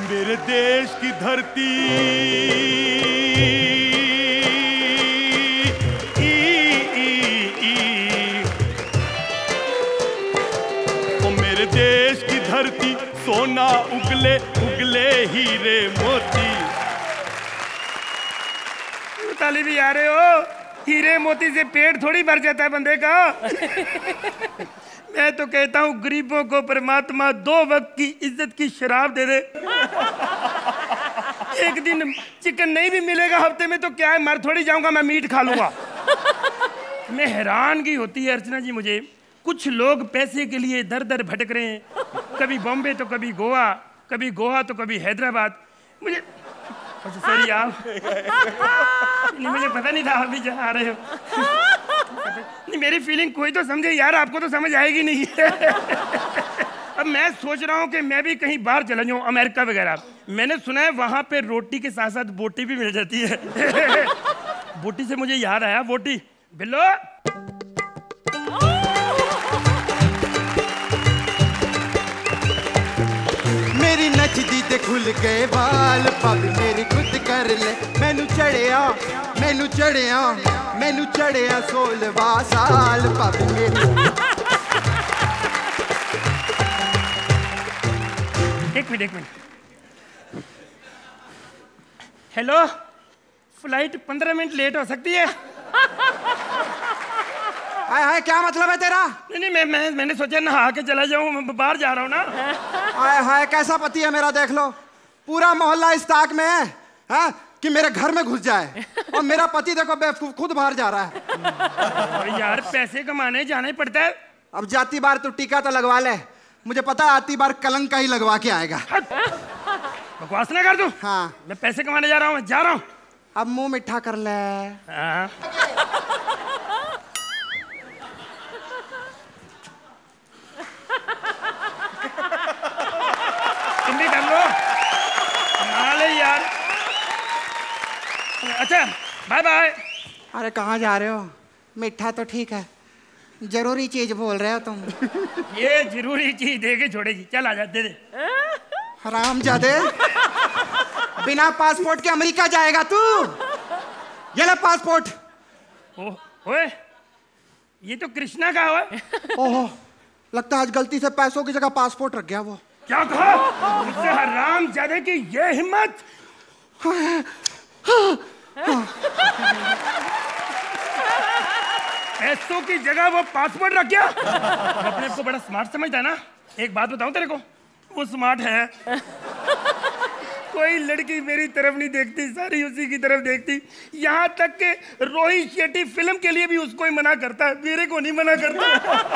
मेरे देश की धरती ओ मेरे देश की धरती सोना उगले उगले हीरे मोती। ताली भी आ रहे हो? हीरे मोती से पेट थोड़ी भर जाता है बंदे का। मैं तो कहता हूँ गरीबों को परमात्मा 2 वक्त की इज्जत की शराब दे दे। एक दिन चिकन नहीं भी मिलेगा हफ्ते में तो क्या है, मर थोड़ी जाऊंगा, मैं मीट खा लूंगा। मैं हैरानगी होती है अर्चना जी मुझे, कुछ लोग पैसे के लिए दर दर भटक रहे हैं, कभी बॉम्बे तो कभी गोवा, कभी गोवा तो कभी हैदराबाद। मुझे सॉरी आप नहीं, मुझे पता नहीं था आप भी आ रहे हो। नहीं, मेरी फीलिंग कोई तो समझे यार, आपको तो समझ आएगी नहीं। अब मैं सोच रहा हूँ कि मैं भी कहीं बाहर चला जाऊँ, अमेरिका वगैरह। मैंने सुना है वहाँ पे रोटी के साथ साथ बोटी भी मिल जाती है। बोटी से मुझे याद आया, बोटी बिल्लो मेरी नचदी ते खुल गए बाल, पग मेरी खुद कर ले। मैनू चढ़िया 16वां साल, पग मेरी। एक minute. Hello, flight 15 minute late हो सकती है? हाय हाय, क्या मतलब है तेरा? नहीं, मैंने सोचा नहा के चला जाऊं, बाहर जा रहा हूँ ना। हाय हाय, कैसा पति है मेरा, देख लो। पूरा मोहल्ला इस ताक में है, हाँ? कि मेरे घर में घुस जाए, और मेरा पति देखो बेवकूफ खुद बाहर जा रहा है। यार पैसे कमाने जाना ही पड़ता है। अब जाती बार तू टीका तो लगवा ले, मुझे पता है आती बार कलंक का ही लगवा के आएगा। बकवास ना कर तू। हाँ, मैं पैसे कमाने जा रहा हूँ, जा रहा हूँ। अब मुंह मिठा कर ले। हाँ। तुम भी कर लो यार। अच्छा बाय बाय। अरे कहाँ जा रहे हो? मिठा तो ठीक है, जरूरी चीज बोल रहे हो तुम। ये जरूरी चीज दे के छोड़ेगी, चल आ जा, दे दे। हरामजादे, बिना पासपोर्ट के अमेरिका जाएगा तू? ये ले पासपोर्ट। ओए, ये तो कृष्णा का है। ओहो, लगता है आज गलती से पैसों की जगह पासपोर्ट रख गया वो। क्या कहा? मुझसे हरामजादे की ये हिम्मत? पैसों की जगह वो पासपोर्ट रख गया? अपने को बड़ा स्मार्ट समझता है ना। एक बात बताऊं तेरे को, वो स्मार्ट है। कोई लड़की मेरी तरफ नहीं देखती, सारी उसी की तरफ देखती। यहाँ तक के रोहित शेट्टी फिल्म के लिए भी उसको ही मना करता है, मेरे को नहीं मना करता।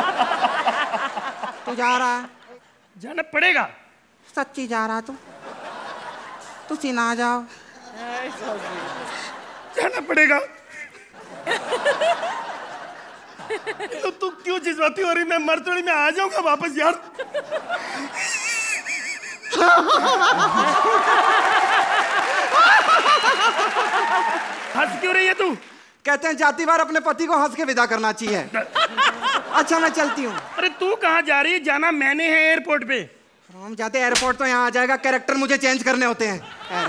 तू जा रहा है? जाना पड़ेगा। सच्ची जा रहा तू सीना जाओ। जाना पड़ेगा। तो तू क्यों चिल्लाती हो रही? मैं मर थोड़ी, मैं आ जाऊंगा वापस यार। हंस क्यों रही है तू? कहते हैं जाती बार अपने पति को हंस के विदा करना चाहिए। अच्छा मैं चलती हूँ। अरे तू कहाँ जा रही है? जाना मैंने है एयरपोर्ट पे। हम जाते एयरपोर्ट तो यहाँ आ जाएगा, कैरेक्टर मुझे चेंज करने होते हैं।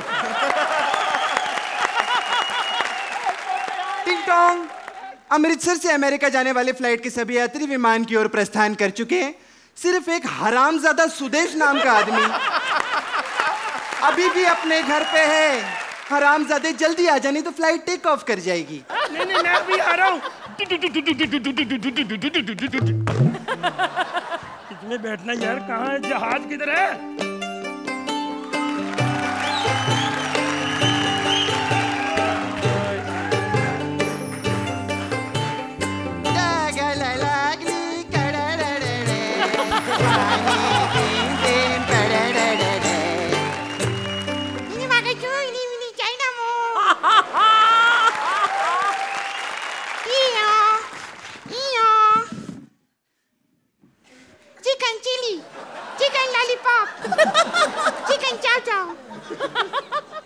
टिंग टोंग। अमृतसर से अमेरिका जाने वाली फ्लाइट के सभी यात्री विमान की ओर प्रस्थान कर चुके हैं। सिर्फ एक हरामजादा सुदेश नाम का आदमी अभी भी अपने घर पे है। हरामजादे जल्दी आ जानी तो फ्लाइट टेक ऑफ कर जाएगी। नहीं मैं अभी आ रहा हूँ। किसमें बैठना यार? कहाँ है जहाज? किधर है? Chicken chili, chicken lollipop, chicken chow chow.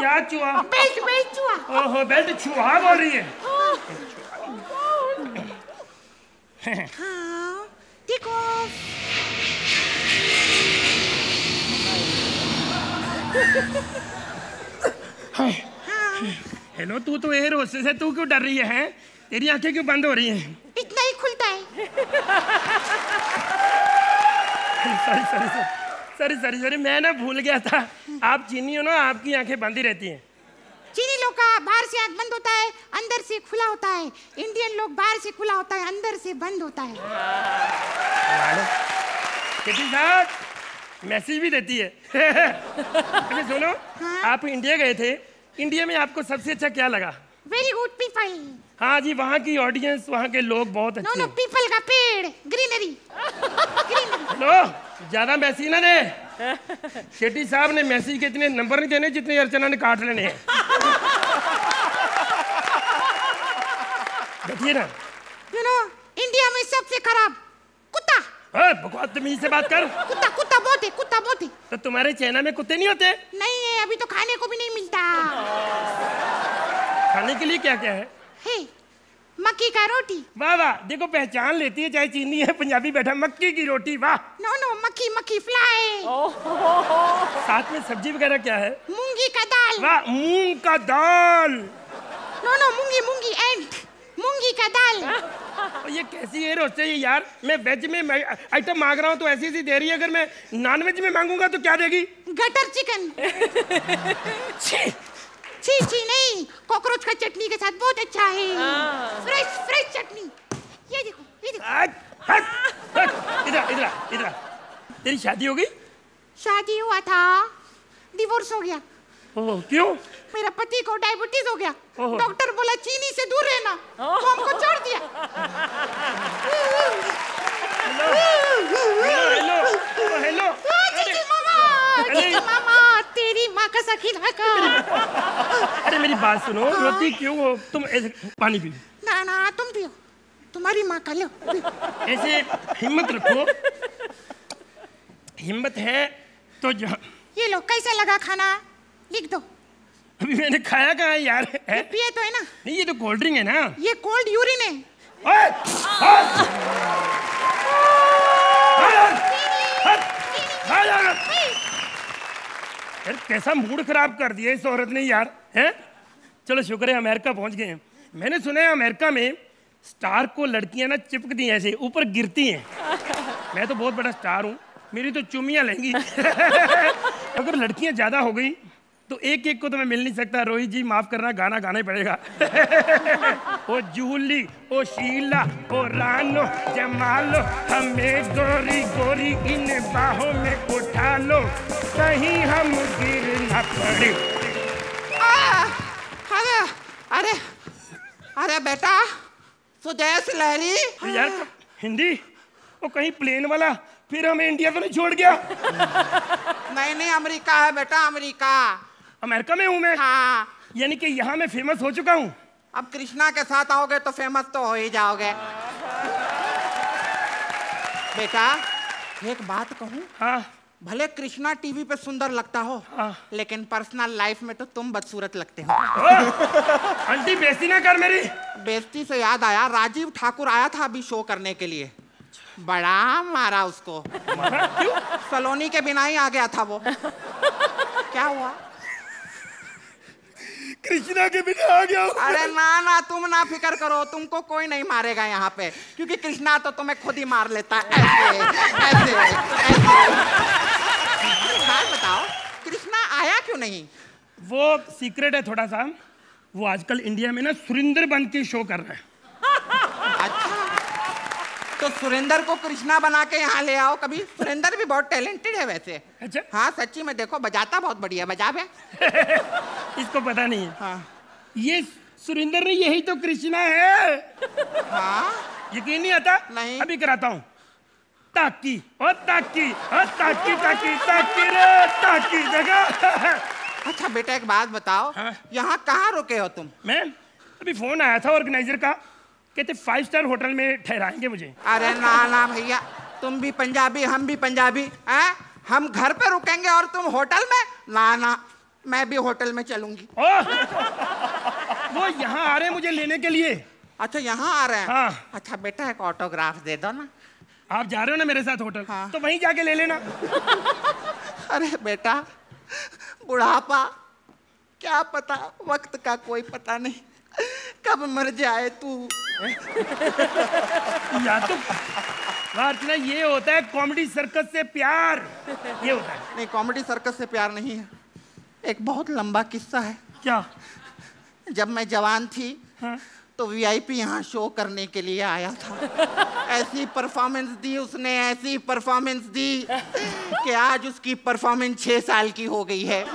क्या चूहा? बेल्ट बेल्ट चूहा। ओहो, बेल्ट चूहा बोल रही है। हाँ देखो। हेलो, तू तो एयर होस्टेस है, तू क्यों डर रही है? तेरी आंखें क्यों बंद हो रही हैं? इतना ही खुलता है। सॉरी, मैं ना भूल गया था। आप चीनी हो ना, आपकी आंखें बंद ही रहती हैं। चीनी लोग का बाहर से आंख बंद होता है, अंदर से खुला होता है। इंडियन लोग बाहर से खुला होता है, अंदर से बंद होता है। किटी साहब मैसेज भी देती है। अरे सुनो, हाँ? आप इंडिया गए थे, इंडिया में आपको सबसे अच्छा क्या लगा? Very good people. हाँ जी, वहाँ की ऑडियंस, वहाँ के लोग बहुत अच्छे नो हैं। पीपल का पेड़, ग्रीनरी। हेलो, ज्यादा मैसेज ना दे। शेट्टी साहब ने मैसेज के इतने नंबर नहीं देने जितने अर्चना ने काट लेने हैं। देखिए ना, यू नो इंडिया में सबसे खराब कुत्ता। बदतमीजी से बात कर। कुत्ता कुत्ता बहुत है, कुत्ता बहुत है। तो तुम्हारे चाइना में कुत्ते नहीं होते? नहीं है, अभी तो खाने को भी नहीं मिलता। खाने के लिए क्या क्या है? हे, मक्की का रोटी। वाह वाह, देखो पहचान लेती है, चाहे चीनी है पंजाबी बैठा। मक्की की रोटी, वाह। नो मक्की मक्की फ्लाई। साथ में सब्जी वगैरह क्या है? मूंगी का दाल। वाह, मूंग का दाल। नो मूंगी एंड मूंगी का दाल। ये कैसी है रोस्टे यार? मैं वेज में आइटम मांग रहा हूँ तो ऐसी दे रही है, अगर मैं नॉन वेज में मांगूंगा तो क्या देगी? Gutter chicken. छी नहीं, कॉकरोच का चटनी के साथ बहुत अच्छा है। फ्रेश चटनी। ये देखो। इधर। तेरी शादी हो गई? शादी हुआ था, डिवोर्स हो गया। ओह, क्यों? मेरा पति को डायबिटीज हो गया। ओहो। डॉक्टर बोला चीनी से दूर रहना, तो हमको छोड़ दिया। हेलो। चीची मामा, तेरी माँ का सकीना का। अरे मेरी बात सुनो, रोती क्यों हो तुम? पानी पी। ना तुम पियो, तुम्हारी माँ का लो। ऐसे हिम्मत रखो, हिम्मत है तो ये लो, कैसा लगा खाना? लिख दो। अभी मैंने खाया कहाँ है यार? है? पिए तो है ना? नहीं, ये तो कोल्ड ड्रिंक है ना। ये कोल्ड यूरिन है। यार कैसा मूड खराब कर दिया इस औरत ने यार, हैं? चलो शुक्र है अमेरिका पहुंच गए हैं। मैंने सुना है अमेरिका में स्टार को लड़कियां ना चिपकती हैं, ऐसे ऊपर गिरती हैं। मैं तो बहुत बड़ा स्टार हूँ, मेरी तो चुमियां लेंगी। अगर लड़कियां ज्यादा हो गई तो एक को तो मैं मिल नहीं सकता। रोहित जी माफ करना, गाना गाना ही पड़ेगा। ओ जूली, ओ शीला, ओ रानो, जमालो, हमें गोरी गोरी इन बाहों में उठा लो, कहीं हम गिर न पड़े। अरे बेटा, सुदेश लहरी। यार हिंदी, वो कहीं प्लेन वाला फिर हमें इंडिया तो नहीं छोड़ गया? नहीं, अमेरिका है बेटा, अमेरिका। अमेरिका में हूँ मैं? हाँ। यानी कि यहाँ मैं फेमस हो चुका हूँ। अब कृष्णा के साथ आओगे तो फेमस तो हो ही जाओगे। बेटा एक बात कहूँ? हाँ। भले कृष्णा टीवी पे सुंदर लगता हो, हाँ। लेकिन पर्सनल लाइफ में तो तुम बदसूरत लगते हो। आंटी बेइज्जती ना कर मेरी। बेइज्जती से याद आया, राजीव ठाकुर आया था अभी शो करने के लिए, बड़ा मारा उसको। क्यों? सलोनी के बिना ही आ गया था वो। क्या हुआ? कृष्णा के बिना आ गया। अरे ना तुम ना फिक्र करो, तुमको कोई नहीं मारेगा यहाँ पे, क्योंकि कृष्णा तो तुम्हें खुद ही मार लेता है। ऐसे। बात बताओ, कृष्णा आया क्यों नहीं? वो सीक्रेट है थोड़ा सा। वो आजकल इंडिया में ना सुरिंदर बन के शो कर रहा है। अच्छा, तो सुरेंद्र को कृष्णा बना के यहाँ ले आओ कभी। सुरेंद्र भी बहुत टैलेंटेड है वैसे। अच्छा? हाँ सच्ची में, देखो बजाता बहुत बढ़िया बजावे। इसको पता नहीं है। हाँ। ये सुरिंदर नहीं, यही तो कृष्णा है। हाँ? यकीन नहीं आता? नहीं। अभी कराता हूँ। ताकी और ताकी और ताकी ताकी ताकी रे ताकी जगह। अच्छा बेटा एक बात बताओ, हाँ? यहाँ कहाँ रुके हो तुम? मैं अभी फोन आया था ऑर्गेनाइजर का, कहते 5 स्टार होटल में ठहराएंगे मुझे। अरे ना भैया, तुम भी पंजाबी हम भी पंजाबी हैं? हम घर पे रुकेंगे और तुम होटल में? ना मैं भी होटल में चलूंगी। वो यहाँ आ रहे हैं मुझे लेने के लिए। अच्छा यहाँ आ रहे हैं? हाँ। अच्छा बेटा एक ऑटोग्राफ दे दो ना। आप जा रहे हो ना मेरे साथ होटल? हाँ। तो वहीं जाके ले लेना। अरे बेटा बुढ़ापा क्या पता, वक्त का कोई पता नहीं, कब मर जाए तू। या तो अर्चना ये होता है कॉमेडी सर्कस से प्यार, ये होता है। नहीं कॉमेडी सर्कस से प्यार नहीं है, एक बहुत लंबा किस्सा है। क्या? जब मैं जवान थी हाँ? तो वीआईपी यहाँ शो करने के लिए आया था। ऐसी परफॉर्मेंस दी उसने, ऐसी परफॉर्मेंस दी कि आज उसकी परफॉर्मेंस 6 साल की हो गई है।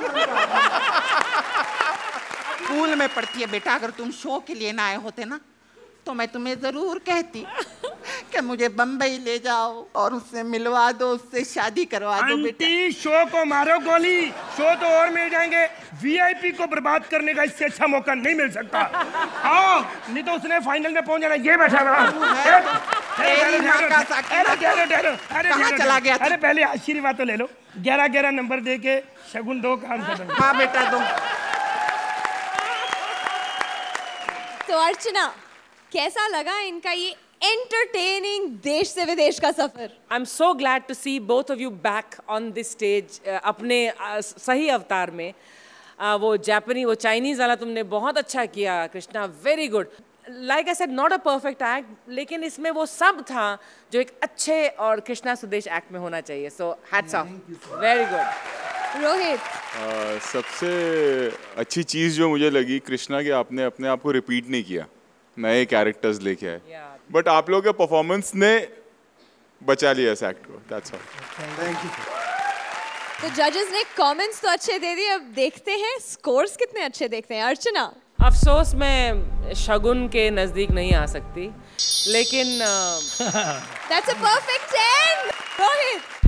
स्कूल में पढ़ती है बेटा, अगर तुम शो के लिए ना आए होते ना तो मैं तुम्हें जरूर कहती कि मुझे बम्बई ले जाओ और उससे मिलवा दो, उससे शादी करवा दो बेटा। आंटी शो को मारो गोली, शो तो और मिल जाएंगे, वीआईपी को बर्बाद करने का इससे अच्छा मौका नहीं मिल सकता। आओ, नहीं तो उसने फाइनल में पहुंच जाना। ये बैठा रहा। कहाँ चला गया? अरे पहले आशीर्वाद तो ले लो, 11-11 नंबर दे के शगुन दो काम खत्म। हाँ बेटा दो। तो अर्चना कैसा लगा इनका ये एंटरटेनिंग देश से विदेश का सफर? I am so glad to see both of you back on this stage अपने सही अवतार में। वो जापानी वो चाइनीज वाला तुमने बहुत अच्छा किया Krishna, very good. Like I said not a perfect act, लेकिन इसमें वो सब था जो एक अच्छे और कृष्णा सुदेश एक्ट में होना चाहिए। So hats off, very good. Rohit सबसे अच्छी चीज़ जो मुझे लगी कृष्णा कि आपने अपने आप को रिपीट नहीं किया, नए कैरेक्टर्स लेके आए, बट आप लोगों के परफॉर्मेंस ने बचा लिया इस एक्ट को। That's all. Thank you. तो जजेस ने कमेंट्स तो अच्छे दे दिए, अब देखते हैं स्कोर्स कितने अच्छे देखते हैं। अर्चना अफसोस मैं शगुन के नजदीक नहीं आ सकती, लेकिन दैट्स अ परफेक्ट 10। रोहित